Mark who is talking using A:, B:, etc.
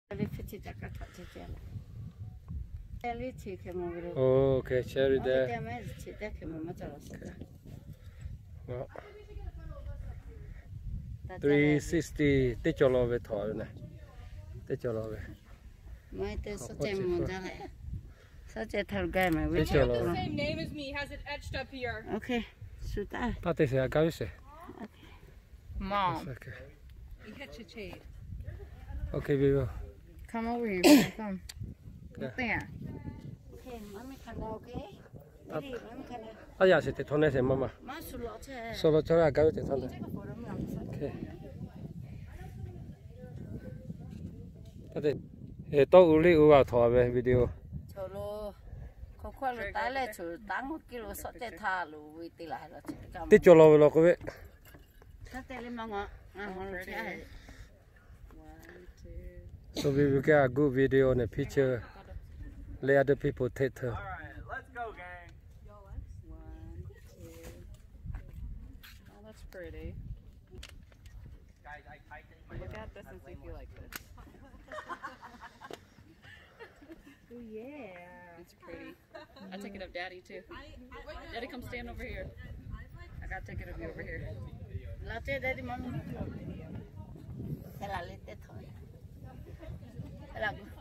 A: Okay, cherry there. Well, 360 tích cho lo về thỏi này, tích cho lo về.
B: Mai tới số tiền một giờ này. Số tiền thằng gái mà
A: Tích cho lo.
C: Same name as me has it etched up here.
B: Okay, sudah.
A: Ta tích sẽ cao sẽ.
C: Mom.
A: Okay. Okay, we will.
C: Come over here. Come. Look there.
B: Okay, mami khăn đâu okay? Đi, mami khăn đâu.
A: À, giờ sẽ tích thôn này xem mama.
B: Má solo chứ.
A: Solo cho ra cao tích thôn này. Okay. Ta tích. Tôi uli vào thỏi về video.
B: Cholo. Không khoa lúc tái lại chủ tăng 1 kilo số tiền thà luôn vì tỷ lại là
A: tích cho lo về lo cái.
B: Số tiền lên mà ngọ.
A: So we will get a good video and a picture. Let other people take her.
D: Alright, let's go, gang.
C: 1, 2. Oh, that's pretty.
D: Guys, I
C: Look at this and see if you like this. Oh yeah. It's pretty. I take it of Daddy too. Daddy, come stand over here. I gotta take it of you over here.
B: Là chơi đây đi mami. Thế là lên tết thôi. Thế là